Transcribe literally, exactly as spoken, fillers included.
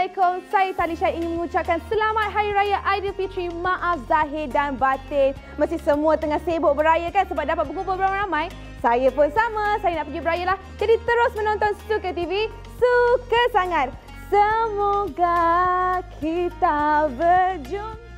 Assalamualaikum, saya Talisha ingin mengucapkan selamat Hari Raya Aidilfitri. Maaf zahir dan batin. Mesti semua tengah sibuk beraya kan sebab dapat berkumpul beramai-ramai. Saya pun sama, saya nak pergi beraya lah. Jadi terus menonton Suka T V, suka sangat. Semoga kita berjumpa.